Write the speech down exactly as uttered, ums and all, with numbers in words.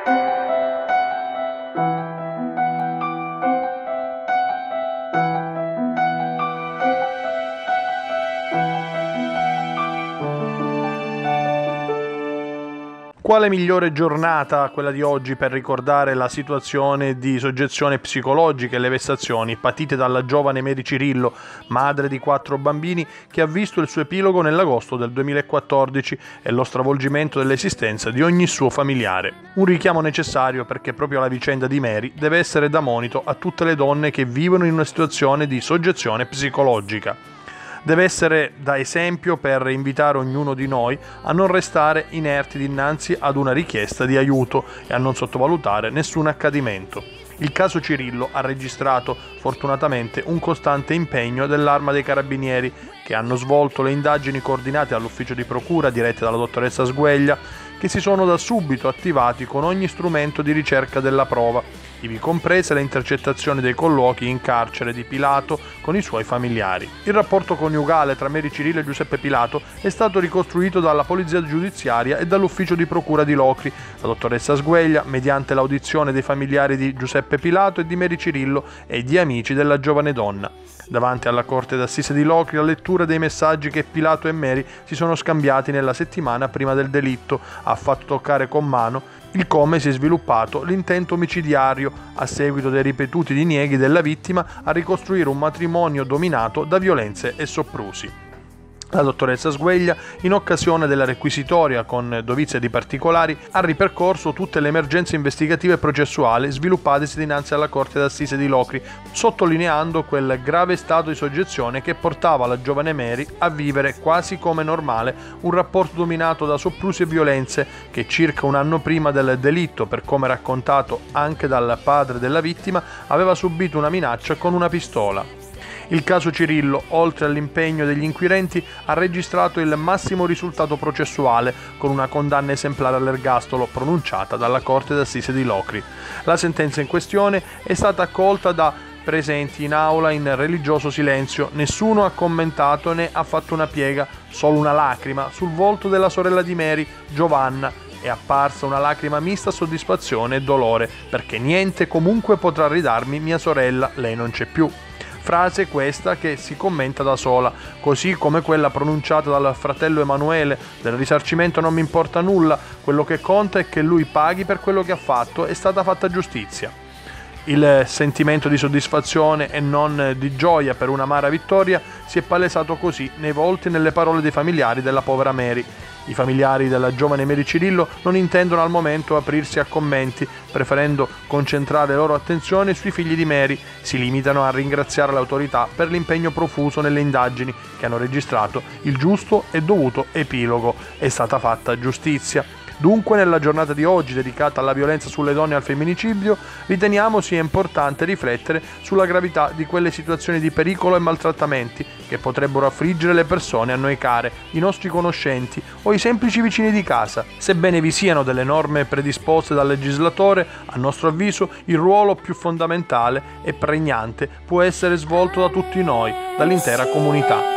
Quale migliore giornata quella di oggi per ricordare la situazione di soggezione psicologica e le vessazioni patite dalla giovane Mary Cirillo, madre di quattro bambini, che ha visto il suo epilogo nell'agosto del duemilaquattordici e lo stravolgimento dell'esistenza di ogni suo familiare. Un richiamo necessario perché proprio la vicenda di Mary deve essere da monito a tutte le donne che vivono in una situazione di soggezione psicologica. Deve essere da esempio per invitare ognuno di noi a non restare inerti dinanzi ad una richiesta di aiuto e a non sottovalutare nessun accadimento. Il caso Cirillo ha registrato fortunatamente un costante impegno dell'Arma dei Carabinieri, che hanno svolto le indagini coordinate all'ufficio di procura dirette dalla dottoressa Sgueglia, che si sono da subito attivati con ogni strumento di ricerca della prova, ivi comprese le intercettazioni dei colloqui in carcere di Pilato con i suoi familiari. Il rapporto coniugale tra Mary Cirillo e Giuseppe Pilato è stato ricostruito dalla polizia giudiziaria e dall'ufficio di procura di Locri. La dottoressa Sgueglia, mediante l'audizione dei familiari di Giuseppe Pilato e di Mary Cirillo e di amici della giovane donna. Davanti alla corte d'assise di Locri, la lettura dei messaggi che Pilato e Mary si sono scambiati nella settimana prima del delitto ha fatto toccare con mano il come si è sviluppato l'intento omicidiario a seguito dei ripetuti dinieghi della vittima a ricostruire un matrimonio dominato da violenze e soprusi. La dottoressa Sgueglia, in occasione della requisitoria con dovizia di particolari, ha ripercorso tutte le emergenze investigative e processuali sviluppatesi dinanzi alla Corte d'Assise di Locri, sottolineando quel grave stato di soggezione che portava la giovane Mary a vivere quasi come normale un rapporto dominato da soprusi e violenze che circa un anno prima del delitto, per come raccontato anche dal padre della vittima, aveva subito una minaccia con una pistola. Il caso Cirillo, oltre all'impegno degli inquirenti, ha registrato il massimo risultato processuale, con una condanna esemplare all'ergastolo pronunciata dalla Corte d'Assise di Locri. La sentenza in questione è stata accolta da presenti in aula in religioso silenzio. Nessuno ha commentato né ha fatto una piega, solo una lacrima sul volto della sorella di Mary, Giovanna. È apparsa una lacrima mista soddisfazione e dolore, perché niente comunque potrà ridarmi mia sorella, lei non c'è più. Frase questa che si commenta da sola, così come quella pronunciata dal fratello Emanuele: del risarcimento non mi importa nulla, quello che conta è che lui paghi per quello che ha fatto, è stata fatta giustizia. Il sentimento di soddisfazione e non di gioia per un'amara vittoria si è palesato così nei volti e nelle parole dei familiari della povera Mary. I familiari della giovane Mary Cirillo non intendono al momento aprirsi a commenti, preferendo concentrare le loro attenzioni sui figli di Mary. Si limitano a ringraziare le autorità per l'impegno profuso nelle indagini che hanno registrato il giusto e dovuto epilogo. È stata fatta giustizia. Dunque, nella giornata di oggi dedicata alla violenza sulle donne e al femminicidio, riteniamo sia importante riflettere sulla gravità di quelle situazioni di pericolo e maltrattamenti che potrebbero affliggere le persone a noi care, i nostri conoscenti o i semplici vicini di casa. Sebbene vi siano delle norme predisposte dal legislatore, a nostro avviso il ruolo più fondamentale e pregnante può essere svolto da tutti noi, dall'intera comunità.